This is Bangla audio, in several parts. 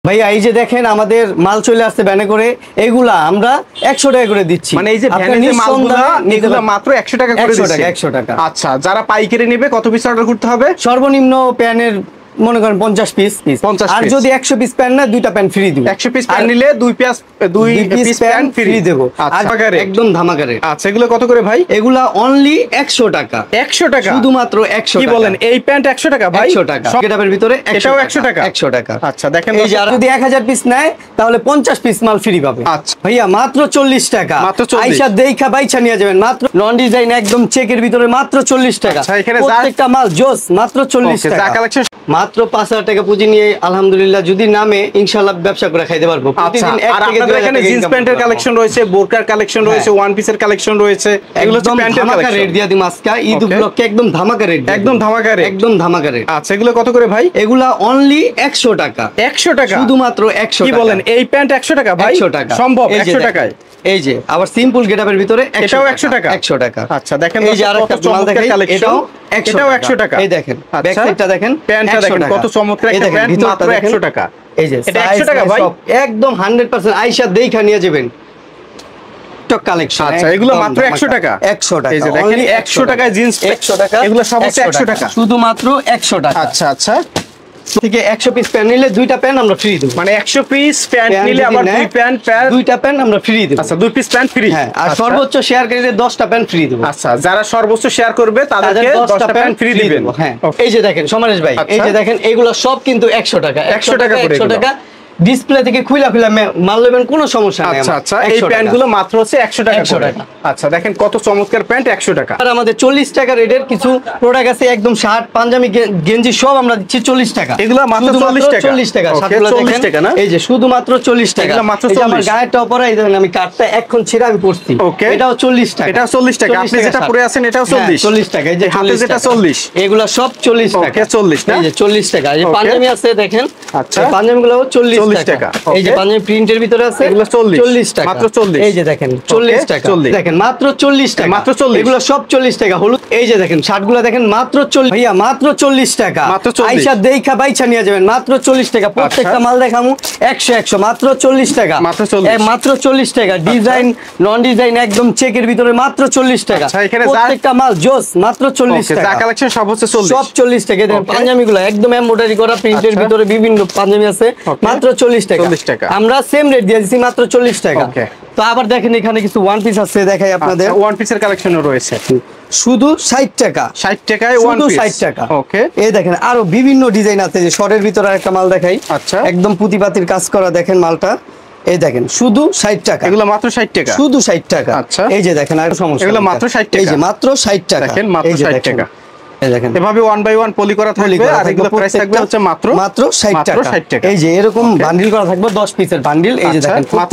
ভাইয়া এই যে দেখেন আমাদের মাল চলে আসছে ভ্যানে করে, এগুলা আমরা 100 টাকা করে দিচ্ছি। মানে এই যে ভ্যানে যে মালগুলা এগুলা মাত্র 100 টাকা করে দিচ্ছি। 100 টাকা। আচ্ছা, যারা পাইকারি নেবে কত পিস অর্ডার করতে হবে? সর্বনিম্ন প্যানের মনে করেন 50 পিস, আর যদি 100 পিস প্যান না দুইটা প্যান ফ্রি দিব। 100 পিস প্যান নিলে দুই পিস প্যান ফ্রি দেব। একদম ধামাকা রেট। আচ্ছা, এগুলো কত করে ভাই? এগুলা অনলি 100 টাকা। 100 টাকা শুধুমাত্র 100 টাকা। কি বলেন, এই প্যান্ট 100 টাকা ভাই? 100 টাকা গেটআপের ভিতরে এটাও 100 টাকা। 100 টাকা। আচ্ছা দেখেন, এই যে যদি 1000 পিস নেয় তাহলে 50 পিস মাল ফ্রি পাবে। আচ্ছা ভাইয়া মাত্র 40 টাকা। মাত্র 40। আইসা দেইখা বাইছা নিয়ে যাবেন। মাত্র নন ডিজাইন একদম চেকের ভিতরে মাত্র 40 টাকা। আচ্ছা, এখানে প্রত্যেকটা মাল জোস মাত্র 40 টাকা। যা কালেকশন মাত্র 5000 টাকা পুঁজি নিয়ে আলহামদুলিল্লাহ যদি নামে ইনশাআল্লাহ ব্যবসা করে খাইতে পারবো। প্রতিদিন আর আপনাদের এখানে জিন্স প্যান্টের কালেকশন রয়েছে, বোরকার কালেকশন রয়েছে, ওয়ান পিসের কালেকশন রয়েছে। এগুলো হচ্ছে প্যান্টের কালেকশন। রেট দিয়া দিম আজকে ঈদ উপলক্ষে একদম ধামাকা রেট। একদম ধামাকা রেট। একদম ধামাকা রেট। আচ্ছা, এগুলো কত করে ভাই? এগুলা অনলি 100 টাকা। 100 টাকা শুধুমাত্র 100 টাকা। কি বলেন, এই প্যান্ট 100 টাকা ভাই? 100 টাকা সম্ভব 100 টাকায়? এই যে আবার সিম্পল গেটআপের ভিতরে এটাও 100 টাকা। 100 টাকা। আচ্ছা দেখেন, এই যে আরেকটা মাল দেখাই, এটাও 100 টাকা। এই দেখেন ব্যাক সাইডটা দেখেন, প্যান্টটা দেখেন কত চমৎকার একটা প্যান্ট, মাত্র 100 টাকা। এই যে এটা 100 টাকা ভাই? একদম 100% আয়েশা দেইখা নিয়ে যাবেন। টক কালেকশন। আচ্ছা, এগুলো মাত্র 100 টাকা। 100 টাকা। এই যে দেখেন 100 টাকায় জিন্স 100 টাকা। এগুলো সব হচ্ছে 100 টাকা। শুধুমাত্র 100 টাকা। আচ্ছা আচ্ছা, থেকে 100 পিস প্যান নিলে দুইটা প্যান আমরা ফ্রি দেব। মানে 100 পিস প্যান্ট নিলে আবার দুইটা প্যান আমরা ফ্রি দেব। আচ্ছা, দুই পিস প্যান্ট ফ্রি। হ্যাঁ, আর সর্বোচ্চ শেয়ার করলে 10টা প্যান ফ্রি দেব। আচ্ছা, যারা সর্বোচ্চ শেয়ার করবে তাদেরকে 10টা প্যান্ট ফ্রি দিবেন। হ্যাঁ, এই যে দেখেন সমরেশ ভাই, এই যে দেখেন এগুলো সব কিন্তু 100 টাকা। 100 টাকা করে। 100 টাকা ডিসপ্লে থেকে খুইলা মাল নেবেন, কোনো সমস্যা নেই। আচ্ছা আচ্ছা, এই প্যান্টগুলো মাত্র হচ্ছে 100 টাকা করে। আচ্ছা দেখেন কত চমৎকার প্যান্ট, 100 টাকা। আর আমাদের 40 টাকা রেটের কিছু প্রোডাক্ট আছে, একদম শার্ট পাঞ্জাবি গেঞ্জি সব আমরা দিচ্ছি 40 টাকা। এগুলো মাত্র 40 টাকা। 40 টাকা। শার্টগুলো 40 টাকা না? এই যে শুধুমাত্র 40 টাকা। এগুলো মাত্র 40। আমার গায়েরটা পরা, এই দেখেন আমি কাটটা এখন ছেড়ে আমি পরছি। এটাও 40 টাকা। এটাও 40 টাকা। আপনি যেটা পরে আছেন এটাও 40। 40 টাকা। এই যে হাতে যেটা 40, এগুলো সব 40 টাকা। ওকে 40 না? এই যে 40 টাকা। এই যে পাঞ্জাবি আছে দেখেন। আচ্ছা, পাঞ্জাবিগুলো 40 টাকা। এই যে পাঞ্জাবি প্রিন্টের ভিতরে আছে, এগুলো 40 টাকা। মাত্র 40। এই যে দেখেন 40 টাকা। দেখেন মাত্র 40 টাকা। মাত্র 40। এগুলো সব 40 টাকা। হলুদ এই যে দেখেন শার্টগুলো দেখেন মাত্র 40। ভাইয়া মাত্র 40 টাকা। মাত্র 40। আইসা দেইখা বাইছা নিয়ে যাবেন। মাত্র 40 টাকা। প্রত্যেকটা মাল দেখামু 100 100 মাত্র 40 টাকা। মাত্র 40। মাত্র 40 টাকা। ডিজাইন নন ডিজাইন একদম চেকের ভিতরে মাত্র 40 টাকা। আচ্ছা, এখানে প্রত্যেকটা মাল জোস মাত্র 40 টাকা। যা কালেকশন সব হচ্ছে 40। সব 40 টাকা। দেখেন পাঞ্জাবিগুলো একদম এমব্রয়ডারি করা প্রিন্টের ভিতরে বিভিন্ন পাঞ্জাবি আছে, মাত্র 40 টাকা। 40 টাকা। আমরা সেম রেট দিয়ে দিছি মাত্র 40 টাকা। তো আবার দেখেন এখানে কিছু ওয়ান পিস আছে, দেখাই আপনাদের। ওয়ান পিসের কালেকশনও রয়েছে শুধু 60 টাকা। 60 টাকায় ওয়ান পিস। 60 টাকা। ওকে, এই দেখেন আরো বিভিন্ন ডিজাইন আছে, যে শর্টের ভিতরে একটা মাল দেখাই। আচ্ছা, একদম পুঁতিপাতির কাজ করা দেখেন মালটা। এই দেখেন শুধু 60 টাকা। এগুলো মাত্র 60 টাকা। শুধু 60 টাকা। আচ্ছা, এই যে দেখেন আর সমস্যা, এগুলো মাত্র 60 টাকা। এই যে মাত্র 60 টাকা। দেখেন মাত্র 60 টাকা। এই দেখেন এভাবে 1 বাই 1 পলি করা থাকবে, আর এগুলো প্রাইস থাকবে হচ্ছে মাত্র 60 টাকা। এই যে এরকম বান্ডিল করা থাকবে 10 পিসের বান্ডিল। এই যে দেখেন মাত্র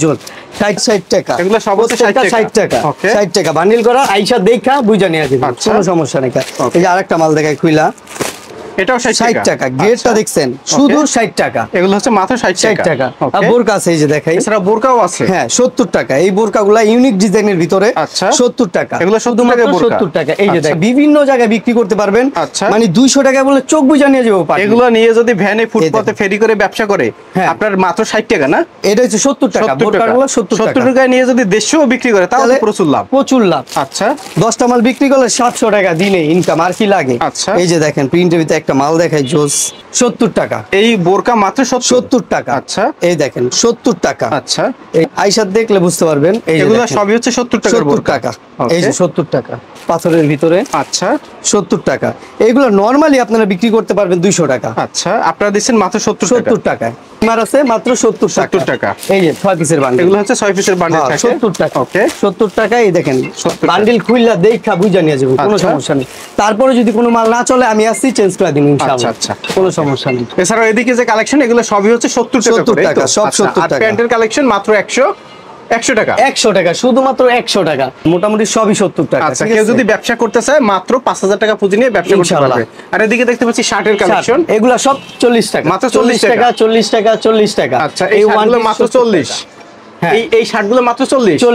60 টাকা। এগুলো সব হচ্ছে 60 টাকা। 60 টাকা বান্ডিল করা। আইসা দেখা বুঝা নিয়ে যাবেন, কোনো সমস্যা নেই। এই যে আরেকটা মাল দেখাই খুইলা, এটাও 60 টাকা। গেটটা দেখছেন শুধু 60 টাকা। এগুলো হচ্ছে মাত্র 60 টাকা। আর বোরকা আছে এই যে দেখাই, এছাড়া বোরকাও আছে। হ্যাঁ 70 টাকা। এই বোরকাগুলো ইউনিক ডিজাইনের ভিতরে। আচ্ছা, 70 টাকা। এগুলো শুধুমাত্র 70 টাকা। এই যে দেখেন বিভিন্ন জায়গায় বিক্রি করতে পারবেন। আচ্ছা, মানে 200 টাকা বলে চোখ বুঝা নিয়ে যাবো। এগুলো নিয়ে যদি ভ্যানে ফুটপাতে ফেরি করে ব্যবসা করে আপনার মাত্র 60 টাকা না? এটা হচ্ছে 70 টাকা। বোরকাগুলো 70 টাকায় নিয়ে যদি 150 বিক্রি করে তাহলে প্রচুর লাভ। প্রচুর লাভ। আচ্ছা, 10টা মাল বিক্রি করলে 700 টাকা দিনে ইনকাম, আর কি লাগে। আচ্ছা, এই যে দেখেন প্রিন্টের ভিতরে একটা মাল দেখাই, 70 টাকা। এই বোরকা মাত্র 70 টাকা। আচ্ছা, এই দেখেন 70 টাকা। আচ্ছা, এই আইসা দেখলে বুঝতে পারবেন। এগুলো সবই হচ্ছে 70 টাকার বোরকা। এই যে 70 টাকা পাথরের ভিতরে। আচ্ছা, 70 টাকা। এইগুলো নরমালি আপনারা বিক্রি করতে পারবেন 200 টাকা। আচ্ছা, আপনারা দিচ্ছেন মাত্র 70 টাকায়। আমার আছে মাত্র 70 টাকা। এই যে 6 পিসের বান্ডিল। এগুলো হচ্ছে 6 পিসের বান্ডিল থাকে 70 টাকা। ওকে, 70 টাকায় এই দেখেন বান্ডিল খুললা দেখা বুঝা নিয়ে যাবো, কোনো সমস্যা নেই। তারপরে যদি কোনো মাল না চলে আমি আসছি চেঞ্জ করে দিন ইনশাআল্লাহ। আচ্ছা, কোনো সমস্যা নেই। এছাড়াও এদিকে যে কালেকশন এগুলো সবই হচ্ছে 70 টাকা। সব 70 টাকা। প্যান্টের কালেকশন মাত্র 100 টাকা। 100 টাকা, শুধুমাত্র 100 টাকা। মোটামুটি সবই 70 টাকা। আচ্ছা, কেউ যদি ব্যবসা করতে চায় মাত্র 5000 টাকা পুঁজি নিয়ে ব্যবসা করতে পারবে। আর এদিকে দেখতে পাচ্ছি শার্টের কালেকশন, এগুলো সব 40 টাকা। মাত্র 40 টাকা। 40 টাকা, 40 টাকা। আচ্ছা, এই শার্টগুলো মাত্র 40। এই শার্টগুলো মাত্র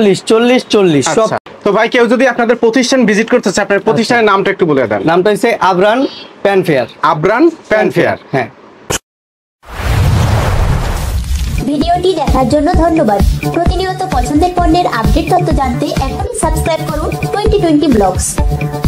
40 সব। তো ভাই কেউ যদি আপনাদের প্রতিষ্ঠান ভিজিট করতে চায়, আপনার প্রতিষ্ঠানের নামটা একটু বলে দেন। নামটা হচ্ছে আবরান প্যান ফেয়ার। আবরান প্যান ফেয়ার। হ্যাঁ। ভিডিওটি দেখার জন্য ধন্যবাদ। প্রতিনিয়ত পছন্দের পণ্যের আপডেট তথ্য জানতে এখনই সাবস্ক্রাইব করুন 2020 ব্লগস।